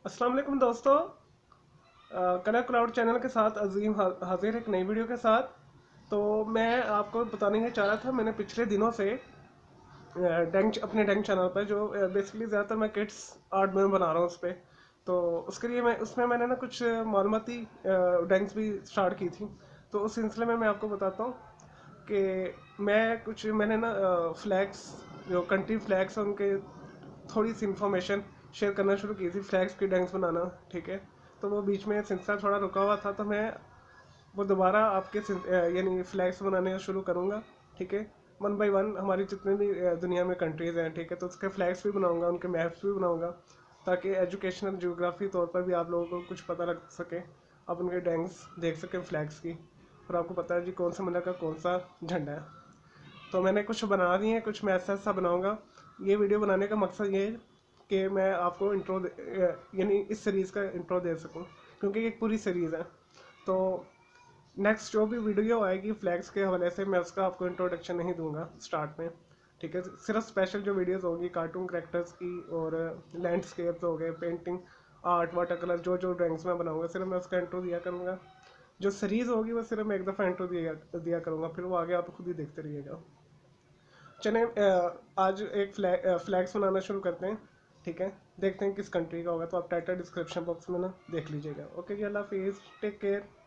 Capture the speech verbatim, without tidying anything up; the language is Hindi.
अस्सलाम वालेकुम दोस्तों। कनक क्लाउड चैनल के साथ अजीम हा, हाजिर एक नई वीडियो के साथ। तो मैं आपको बताने ही चाह रहा था, मैंने पिछले दिनों से डेंग अपने डेंग चैनल पर जो बेसिकली ज़्यादातर मैं किड्स आर्ट में बना रहा हूँ उस पर। तो उसके लिए मैं उसमें मैंने ना कुछ मालूमाती डेंग्स भी स्टार्ट की थी। तो उस सिलसिले में मैं आपको बताता हूँ कि मैं कुछ मैंने ना फ्लैग्स, जो कंट्री फ्लैग्स हैं उनके थोड़ी सी इन्फॉर्मेशन शेयर करना शुरू की थी, फ्लैग्स की डेंग्स बनाना। ठीक है। तो वो बीच में सिलसिला थोड़ा रुका हुआ था, तो मैं वो दोबारा आपके सिल- अ, यानी फ्लैग्स बनाने शुरू करूँगा। ठीक है। वन बाय वन हमारी जितने भी अ, दुनिया में कंट्रीज़ हैं, ठीक है, तो उसके फ्लैग्स भी बनाऊँगा, उनके मैप्स भी बनाऊँगा, ताकि एजुकेशनल जियोग्राफी तौर पर भी आप लोगों को कुछ पता लग सके। आप उनके डेंग्स देख सकें फ्लैग्स की, और आपको पता है जी कौन सा मुल्क का कौन सा झंडा है। तो मैंने कुछ बना दिए हैं, कुछ मैं ऐसा ऐसा बनाऊँगा। ये वीडियो बनाने का मकसद ये है कि मैं आपको इंट्रो यानी इस सीरीज़ का इंट्रो दे सकूं, क्योंकि ये एक पूरी सीरीज़ है। तो नेक्स्ट जो भी वीडियो आएगी फ्लैग्स के हवाले से, मैं उसका आपको इंट्रोडक्शन नहीं दूंगा स्टार्ट में। ठीक है। सिर्फ स्पेशल जो वीडियोस होंगी कार्टून करेक्टर्स की, और लैंडस्केप्स हो गए, पेंटिंग, आर्ट, वाटर कलर, जो जो ड्राइंग्स मैं बनाऊंगा सिर्फ मैं उसका इंट्रो दिया करूँगा। जो सीरीज़ होगी वो सिर्फ मैं एक दफ़ा इंट्रो दिया दिया करूँगा, फिर वो आगे आप खुद ही देखते रहिएगा। चले आज एक फ्लैग फ्लैग्स बनाना शुरू करते हैं। ठीक है। देखते हैं किस कंट्री का होगा, तो आप टाइटल डिस्क्रिप्शन बॉक्स में ना देख लीजिएगा। ओके जी, अल्लाह हाफिज़, टेक केयर।